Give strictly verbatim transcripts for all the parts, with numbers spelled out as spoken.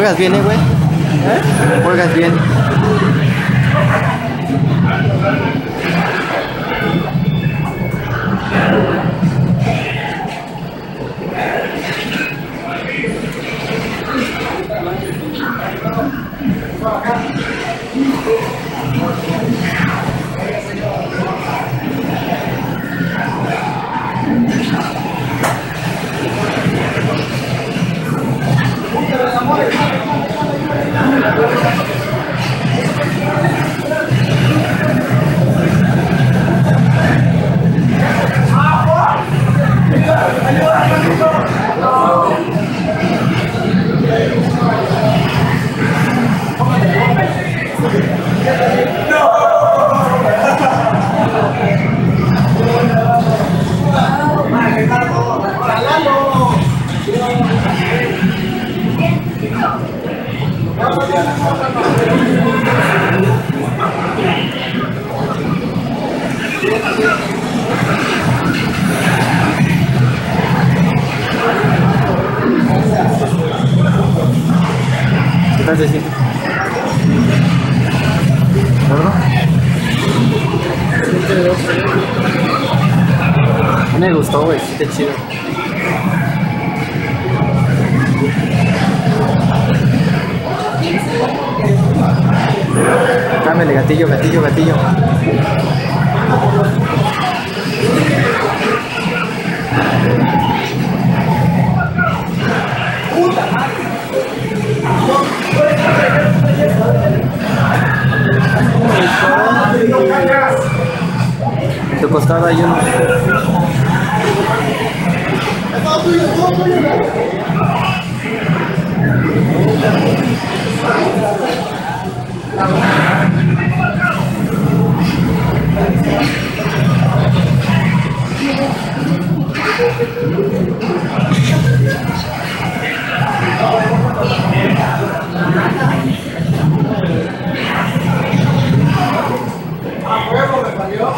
Juegas bien, eh, güey. ¿Eh? Juegas bien. ¿Qué tal se siente? ¿Gordo? Me gustó, güey, sí, qué chido. Cámele, gatillo, gatillo, gatillo. En tu costado hay uno. A huevo me salió.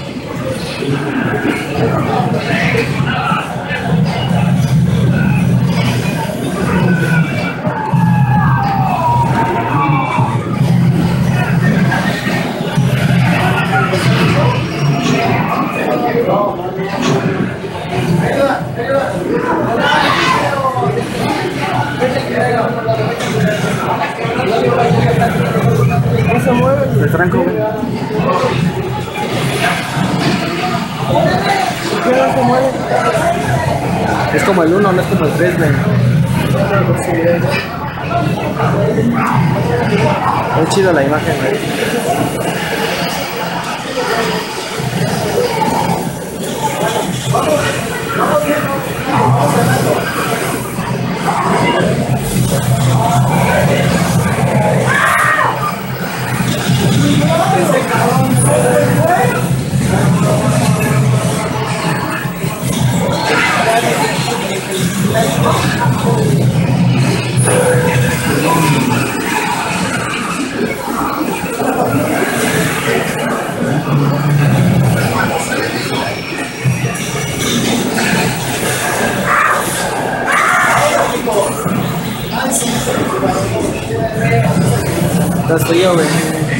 No se mueve el tranco, güey. ¿Por qué no se mueve? Es como el uno, no es como el tres, güey. Es chido la imagen, güey. Estás frío, güey.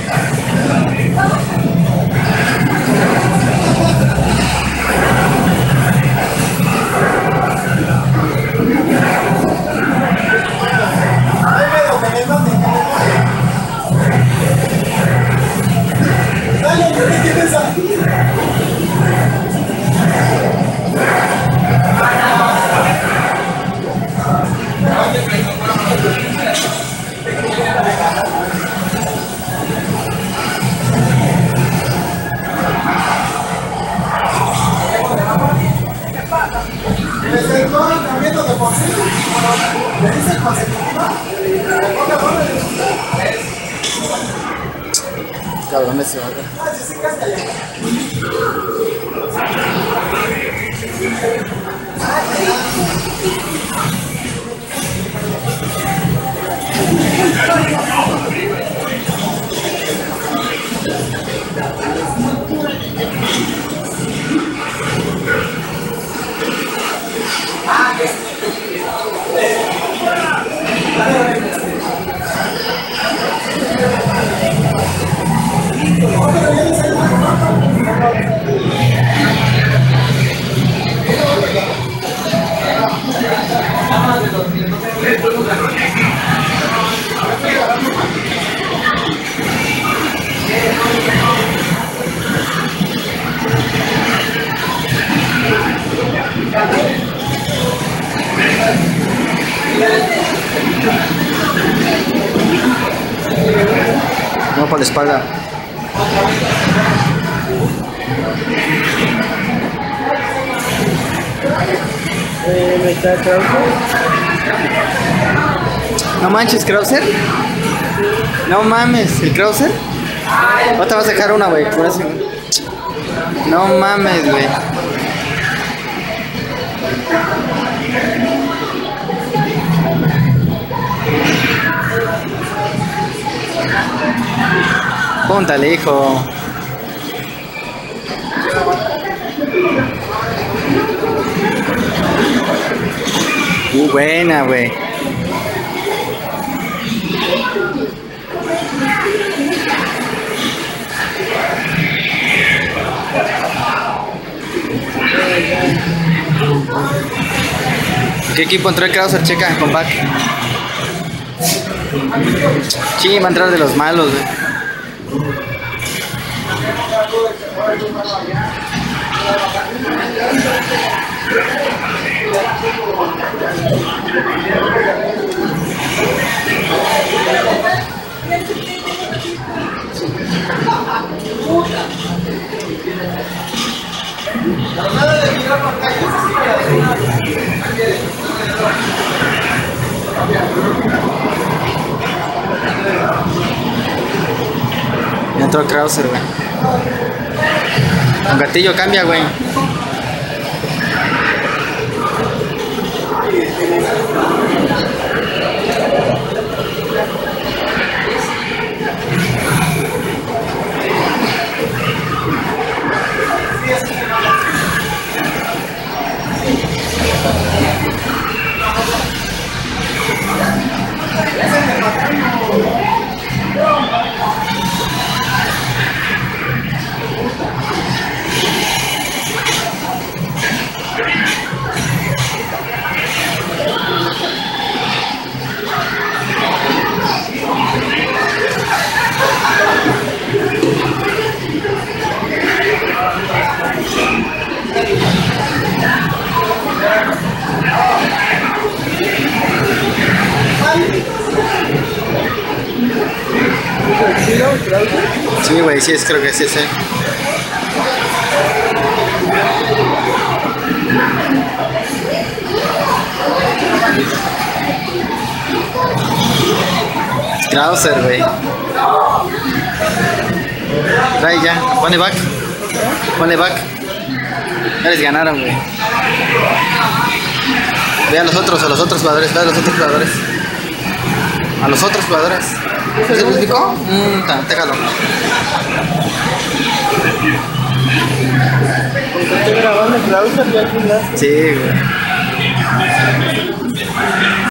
Desde el cambiamiento de posible, le dicen consecutiva, le pone bola de Cabrón ese vaca. ah, sí, sí, casi ah, que les paga. Eh, ¿me está Krauser? No manches, Krauser. No mames, el Krauser. No te vas a dejar una, güey. Por eso. No mames, güey. Púntale, hijo. Uh, buena, güey. ¿Qué equipo entró el Krauser? Checa, con back. Sí, va a entrar de los malos, güey. Ya entró Krauser, güey. Con gatillo cambia, güey. Sí, güey, sí, es, creo que sí es él. Krauser, güey. Trae ya, ponle back. Ponle back. Ya les ganaron, güey. Ve a los otros, a los otros jugadores, ve a los otros jugadores. A los otros jugadores. ¿Se lo explicó? Mmm, déjalo. ¿Estoy grabando Krauser ya al final? Sí, güey.